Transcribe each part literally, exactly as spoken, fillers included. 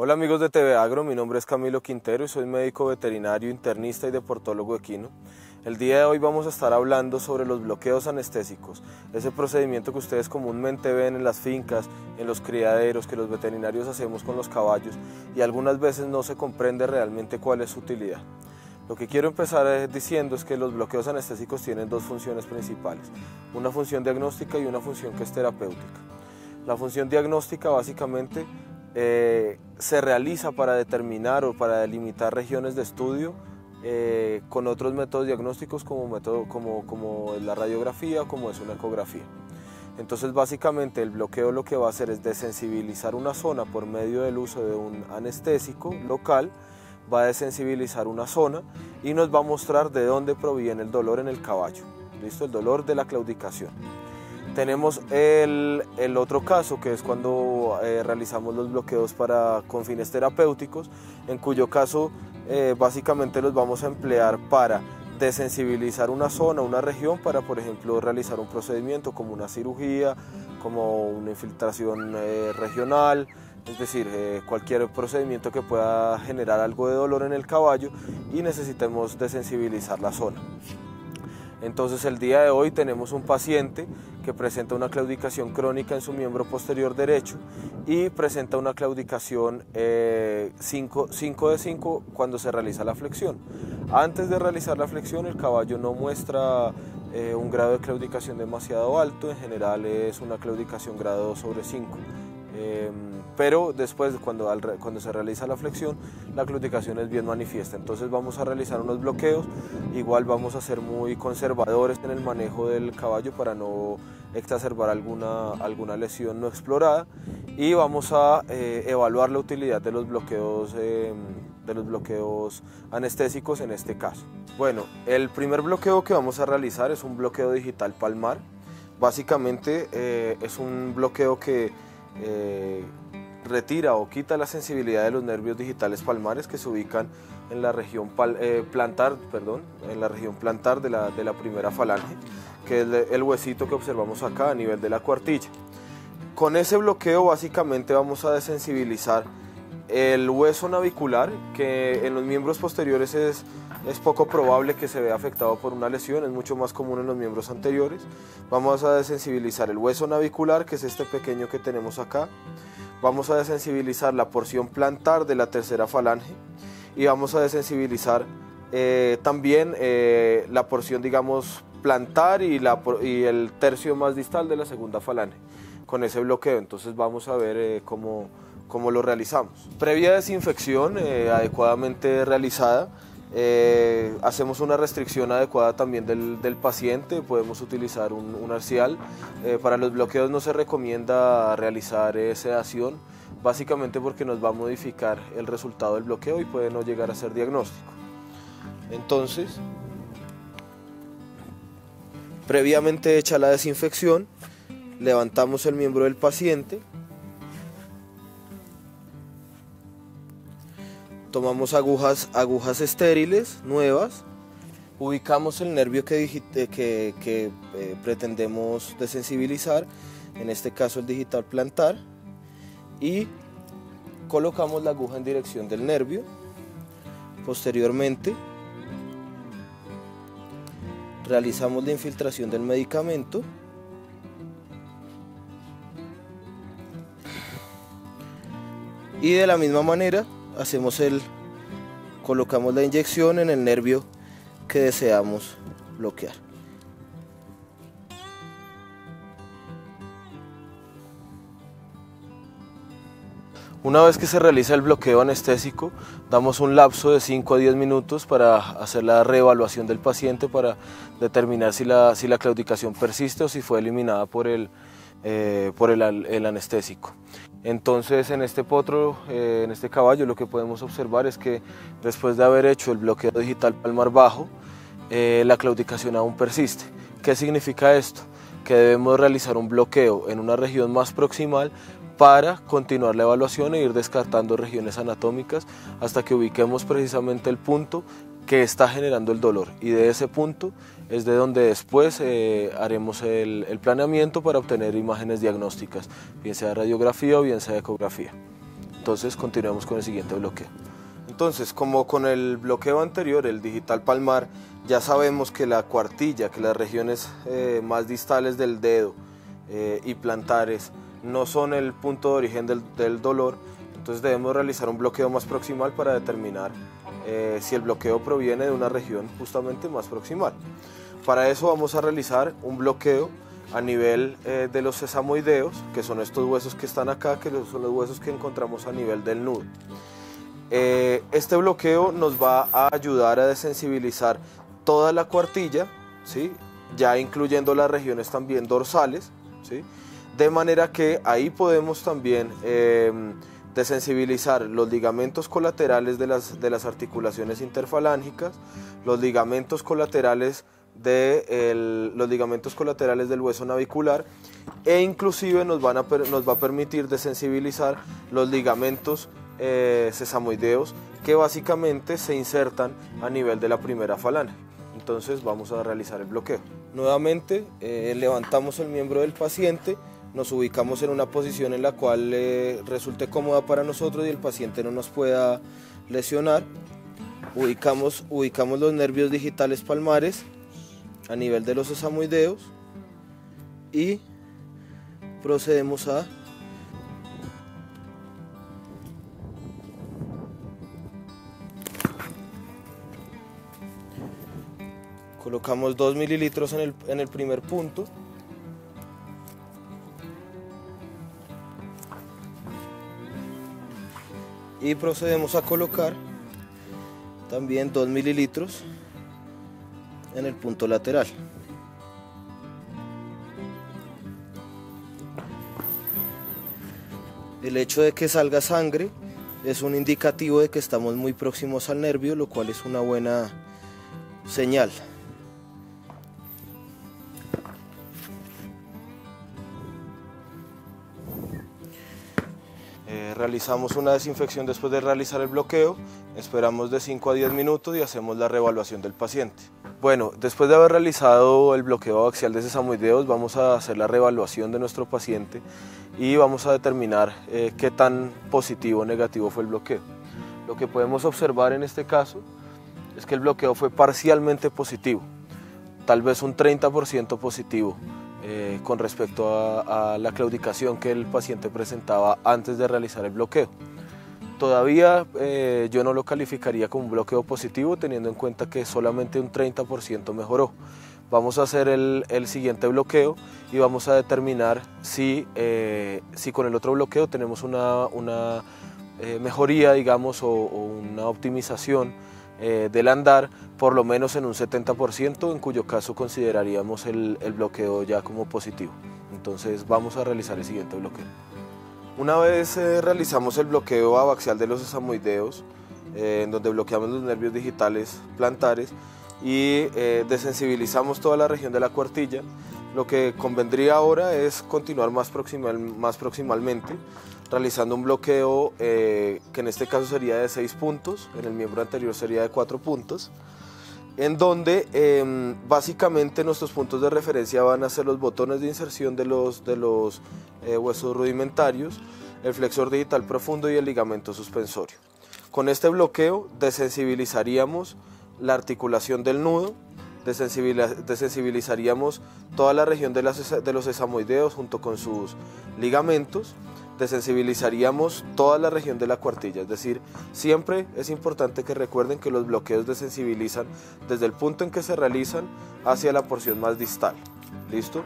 Hola amigos de T V Agro, mi nombre es Camilo Quintero y soy médico veterinario, internista y deportólogo equino. El día de hoy vamos a estar hablando sobre los bloqueos anestésicos, ese procedimiento que ustedes comúnmente ven en las fincas, en los criaderos, que los veterinarios hacemos con los caballos y algunas veces no se comprende realmente cuál es su utilidad. Lo que quiero empezar diciendo es que los bloqueos anestésicos tienen dos funciones principales, una función diagnóstica y una función que es terapéutica. La función diagnóstica básicamente Eh, se realiza para determinar o para delimitar regiones de estudio eh, con otros métodos diagnósticos como, método, como, como la radiografía o como es una ecografía. Entonces básicamente el bloqueo lo que va a hacer es desensibilizar una zona por medio del uso de un anestésico local, va a desensibilizar una zona y nos va a mostrar de dónde proviene el dolor en el caballo, ¿listo? El dolor de la claudicación. Tenemos el, el otro caso, que es cuando eh, realizamos los bloqueos para, con fines terapéuticos, en cuyo caso eh, básicamente los vamos a emplear para desensibilizar una zona, una región, para por ejemplo realizar un procedimiento como una cirugía, como una infiltración eh, regional, es decir, eh, cualquier procedimiento que pueda generar algo de dolor en el caballo y necesitemos desensibilizar la zona. Entonces el día de hoy tenemos un paciente que presenta una claudicación crónica en su miembro posterior derecho y presenta una claudicación eh, cinco de cinco cuando se realiza la flexión. Antes de realizar la flexión el caballo no muestra eh, un grado de claudicación demasiado alto, en general es una claudicación grado dos sobre cinco. Eh, pero después cuando, al, cuando se realiza la flexión la claudicación es bien manifiesta, entonces vamos a realizar unos bloqueos, igual vamos a ser muy conservadores en el manejo del caballo para no exacerbar alguna, alguna lesión no explorada y vamos a eh, evaluar la utilidad de los bloqueos eh, de los bloqueos anestésicos en este caso. Bueno, el primer bloqueo que vamos a realizar es un bloqueo digital palmar. Básicamente eh, es un bloqueo que eh, retira o quita la sensibilidad de los nervios digitales palmares que se ubican en la región pal, eh, plantar, perdón, en la región plantar de la, de la primera falange, que es el huesito que observamos acá a nivel de la cuartilla. Con ese bloqueo básicamente vamos a desensibilizar el hueso navicular, que en los miembros posteriores es, es poco probable que se vea afectado por una lesión, es mucho más común en los miembros anteriores. Vamos a desensibilizar el hueso navicular, que es este pequeño que tenemos acá. Vamos a desensibilizar la porción plantar de la tercera falange y vamos a desensibilizar eh, también eh, la porción, digamos, plantar y, la, y el tercio más distal de la segunda falange con ese bloqueo. Entonces vamos a ver eh, cómo, cómo lo realizamos. Previa desinfección eh, adecuadamente realizada, Eh, hacemos una restricción adecuada también del, del paciente, podemos utilizar un, un arcial. Eh, para los bloqueos no se recomienda realizar eh, sedación, básicamente porque nos va a modificar el resultado del bloqueo y puede no llegar a ser diagnóstico. Entonces, previamente hecha la desinfección, levantamos el miembro del paciente, tomamos agujas, agujas estériles, nuevas, ubicamos el nervio que, que, que eh, pretendemos desensibilizar, en este caso el digital plantar, y colocamos la aguja en dirección del nervio. Posteriormente, realizamos la infiltración del medicamento. Y de la misma manera, hacemos el, colocamos la inyección en el nervio que deseamos bloquear. Una vez que se realiza el bloqueo anestésico, damos un lapso de cinco a diez minutos para hacer la reevaluación del paciente para determinar si la, si la claudicación persiste o si fue eliminada por el, eh, por el, el anestésico. Entonces en este potro, eh, en este caballo, lo que podemos observar es que después de haber hecho el bloqueo digital palmar bajo, eh, la claudicación aún persiste. ¿Qué significa esto? Que debemos realizar un bloqueo en una región más proximal para continuar la evaluación e ir descartando regiones anatómicas hasta que ubiquemos precisamente el punto que está generando el dolor, y de ese punto es de donde después eh, haremos el, el planeamiento para obtener imágenes diagnósticas, bien sea radiografía o bien sea ecografía. Entonces continuemos con el siguiente bloqueo. Entonces, como con el bloqueo anterior, el digital palmar, ya sabemos que la cuartilla, que las regiones eh, más distales del dedo eh, y plantares no son el punto de origen del, del dolor, entonces debemos realizar un bloqueo más proximal para determinar eh, si el bloqueo proviene de una región justamente más proximal. Para eso vamos a realizar un bloqueo a nivel eh, de los sesamoideos, que son estos huesos que están acá, que son los huesos que encontramos a nivel del nudo. Eh, este bloqueo nos va a ayudar a desensibilizar toda la cuartilla, ¿sí? Ya incluyendo las regiones también dorsales, ¿sí? De manera que ahí podemos también eh, desensibilizar los ligamentos colaterales de las, de las articulaciones interfalángicas, los ligamentos colaterales de el, los ligamentos colaterales del hueso navicular, e inclusive nos, van a, nos va a permitir desensibilizar los ligamentos eh, sesamoideos, que básicamente se insertan a nivel de la primera falange. Entonces vamos a realizar el bloqueo. Nuevamente eh, levantamos el miembro del paciente, nos ubicamos en una posición en la cual eh, resulte cómoda para nosotros y el paciente no nos pueda lesionar. Ubicamos, ubicamos los nervios digitales palmares a nivel de los sesamoideos y procedemos a colocamos dos mililitros en el, en el primer punto y procedemos a colocar también dos mililitros en el punto lateral. El hecho de que salga sangre es un indicativo de que estamos muy próximos al nervio, lo cual es una buena señal. Eh, realizamos una desinfección después de realizar el bloqueo, esperamos de cinco a diez minutos y hacemos la reevaluación del paciente. Bueno, después de haber realizado el bloqueo axial de sesamoideos, vamos a hacer la reevaluación de nuestro paciente y vamos a determinar eh, qué tan positivo o negativo fue el bloqueo. Lo que podemos observar en este caso es que el bloqueo fue parcialmente positivo, tal vez un treinta por ciento positivo eh, con respecto a, a la claudicación que el paciente presentaba antes de realizar el bloqueo. Todavía eh, yo no lo calificaría como un bloqueo positivo, teniendo en cuenta que solamente un treinta por ciento mejoró. Vamos a hacer el, el siguiente bloqueo y vamos a determinar si, eh, si con el otro bloqueo tenemos una, una eh, mejoría, digamos, o, o una optimización eh, del andar, por lo menos en un setenta por ciento, en cuyo caso consideraríamos el, el bloqueo ya como positivo. Entonces vamos a realizar el siguiente bloqueo. Una vez eh, realizamos el bloqueo abaxial de los sesamoideos, eh, en donde bloqueamos los nervios digitales plantares y eh, desensibilizamos toda la región de la cuartilla, lo que convendría ahora es continuar más, proximal, más proximalmente, realizando un bloqueo eh, que en este caso sería de seis puntos, en el miembro anterior sería de cuatro puntos, en donde eh, básicamente nuestros puntos de referencia van a ser los botones de inserción de los, de los eh, huesos rudimentarios, el flexor digital profundo y el ligamento suspensorio. Con este bloqueo desensibilizaríamos la articulación del nudo, desensibilizaríamos toda la región de, las, de los sesamoideos junto con sus ligamentos, desensibilizaríamos toda la región de la cuartilla, es decir, siempre es importante que recuerden que los bloqueos desensibilizan desde el punto en que se realizan hacia la porción más distal. ¿Listo?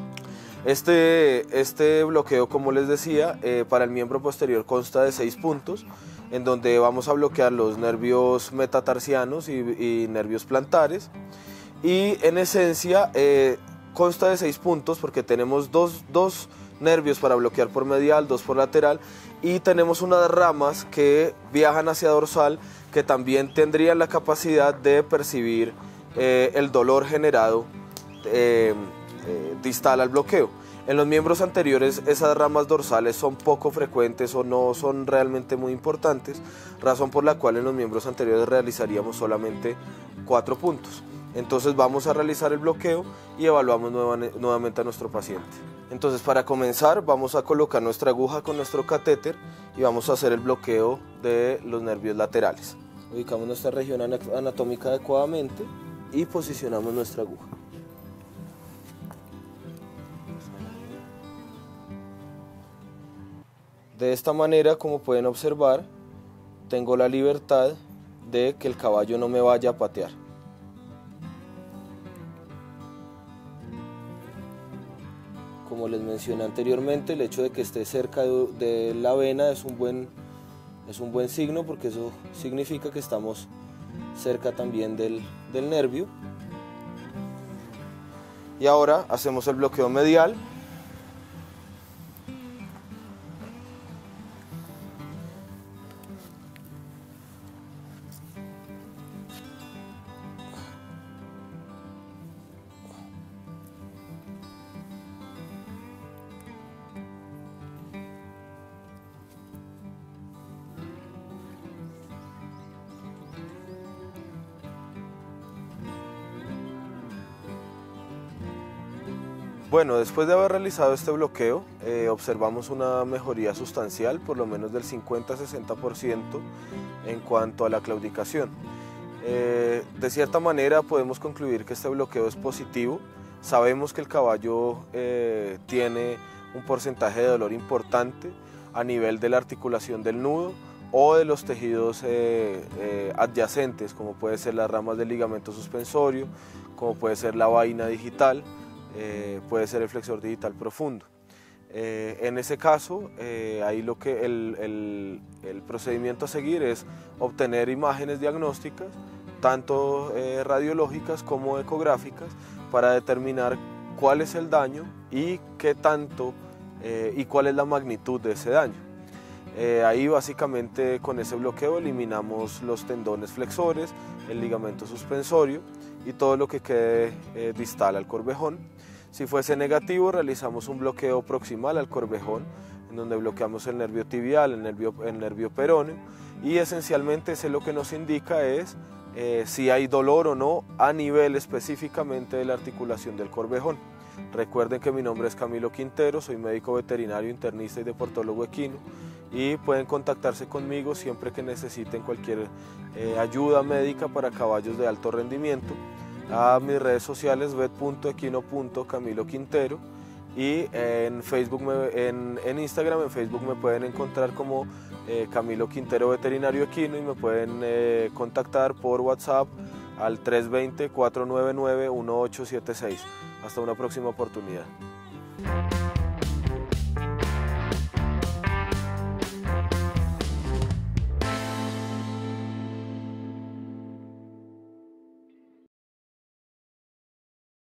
Este, este bloqueo, como les decía, eh, para el miembro posterior consta de seis puntos, en donde vamos a bloquear los nervios metatarsianos y, y nervios plantares, y en esencia eh, consta de seis puntos porque tenemos dos, dos nervios para bloquear por medial, dos por lateral, y tenemos unas ramas que viajan hacia dorsal que también tendrían la capacidad de percibir eh, el dolor generado eh, eh, distal al bloqueo. En los miembros anteriores esas ramas dorsales son poco frecuentes o no son realmente muy importantes, razón por la cual en los miembros anteriores realizaríamos solamente cuatro puntos. Entonces vamos a realizar el bloqueo y evaluamos nuevamente a nuestro paciente. Entonces, para comenzar vamos a colocar nuestra aguja con nuestro catéter y vamos a hacer el bloqueo de los nervios laterales. Ubicamos nuestra región anatómica adecuadamente y posicionamos nuestra aguja. De esta manera, como pueden observar, tengo la libertad de que el caballo no me vaya a patear. Como les mencioné anteriormente, el hecho de que esté cerca de, de la vena es un buen, es un buen signo, porque eso significa que estamos cerca también del, del nervio. Y ahora hacemos el bloqueo medial. Bueno, después de haber realizado este bloqueo, eh, observamos una mejoría sustancial, por lo menos del cincuenta a sesenta por ciento en cuanto a la claudicación. Eh, de cierta manera podemos concluir que este bloqueo es positivo. Sabemos que el caballo eh, tiene un porcentaje de dolor importante a nivel de la articulación del nudo o de los tejidos eh, eh, adyacentes, como puede ser las ramas del ligamento suspensorio, como puede ser la vaina digital, Eh, puede ser el flexor digital profundo. Eh, en ese caso, eh, ahí lo que el, el, el procedimiento a seguir es obtener imágenes diagnósticas, tanto eh, radiológicas como ecográficas, para determinar cuál es el daño y qué tanto eh, y cuál es la magnitud de ese daño. Eh, ahí básicamente con ese bloqueo eliminamos los tendones flexores, el ligamento suspensorio y todo lo que quede eh, distal al corvejón. Si fuese negativo, realizamos un bloqueo proximal al corvejón, en donde bloqueamos el nervio tibial, el nervio, el nervio peroneo, y esencialmente ese lo que nos indica es eh, si hay dolor o no a nivel específicamente de la articulación del corvejón. Recuerden que mi nombre es Camilo Quintero, soy médico veterinario, internista y deportólogo equino, y pueden contactarse conmigo siempre que necesiten cualquier eh, ayuda médica para caballos de alto rendimiento. A mis redes sociales vet punto equino punto camilo quintero, y en Facebook, me, en, en Instagram, en Facebook me pueden encontrar como eh, Camilo Quintero Veterinario Equino, y me pueden eh, contactar por WhatsApp al tres dos cero, cuatro nueve nueve, uno ocho siete seis. Hasta una próxima oportunidad.